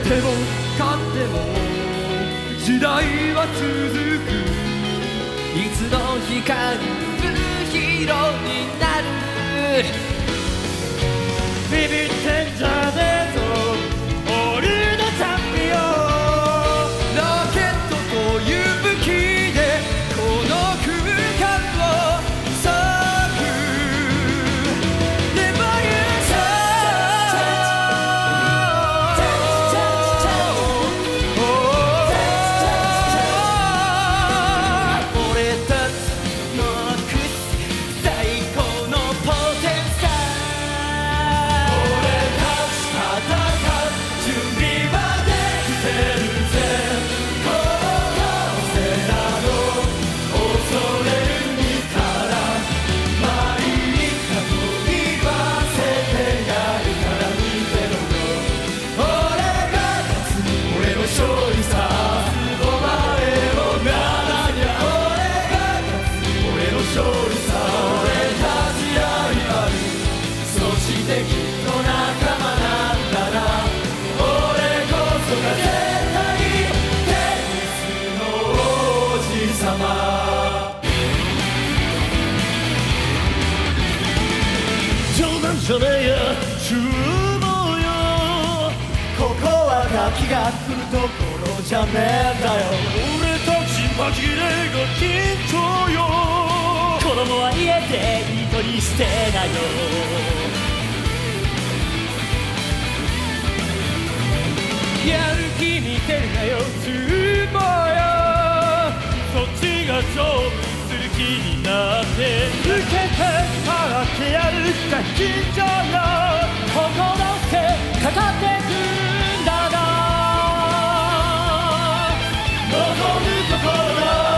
ても勝っても時代は続く。いつの日かヒーローになる。ビビってんじゃねえぞ俺のチャンピオン。ラケットという武器でこの空間を裂く。レボリューション。俺たちの最高のポテンシャル。冗談じゃねえや注文よ。ここはガキが来るところじゃねえんだよ。俺たち紛れが緊張よ。子供は家でいい子にしてなよ。やる気見てるなよ注文よ。そっちが勝負する気になって受けて払ってやるか緊張よ。心ってかかってくんだな。望むところ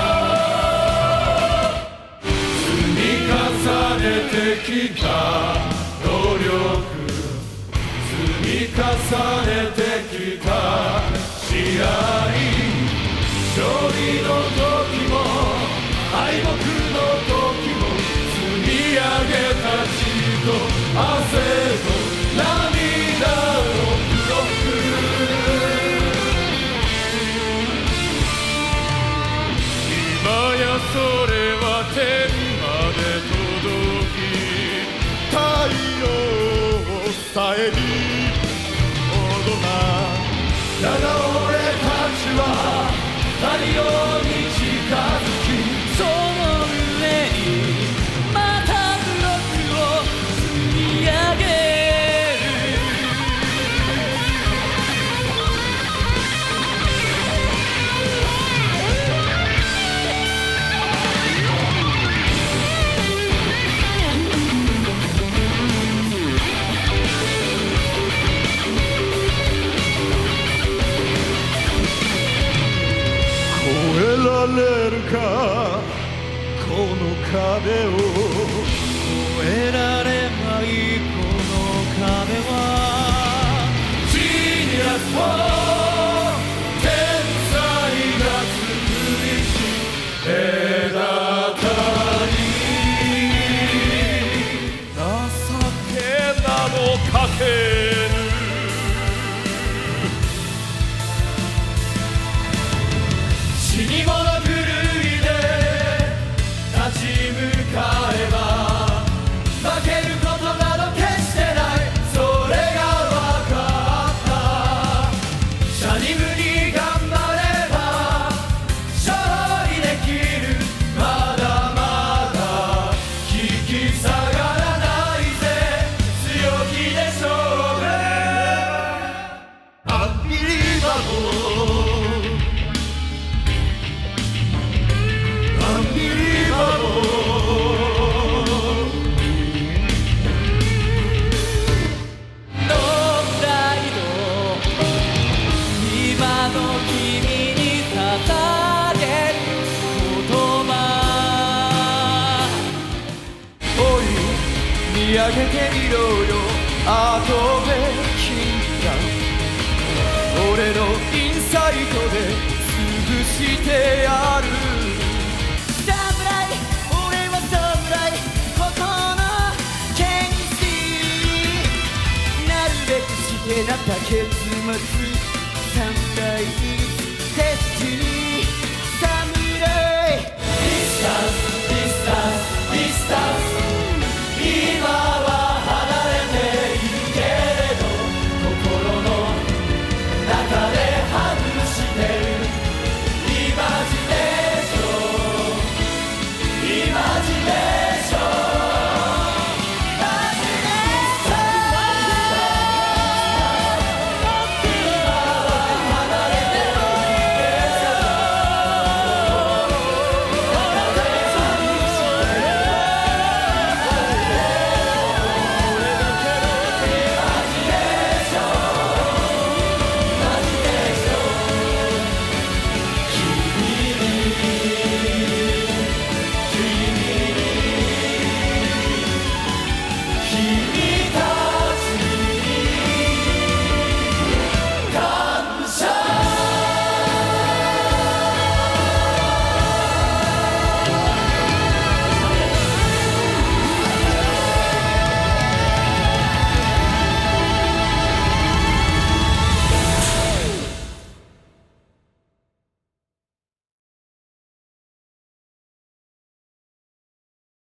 積み重ねてきた努力、積み重ねてきた試合、勝利の時も敗北の時も積み上げた血と汗と涙のブロック。今やそれは天まで届き、太陽さえに踊ら。だが俺たちは太陽に近づき、その上にまたブロックを積み上げる。越えられるかこの壁を、越えられないこの壁は。ジーニアスを天才が作りし隔たり、情けなどかける。死に物狂いで立ち向かえば負けることなど決してない、それが分かった。シャニムに頑張れば勝利できる。まだまだ引き下がらないぜ、強気で勝負。アンビリバボー見上げてみろよアートメイキングダム、俺のインサイトで潰してやる。侍、俺は侍、ここの剣士、なるべくしてなった結末ちで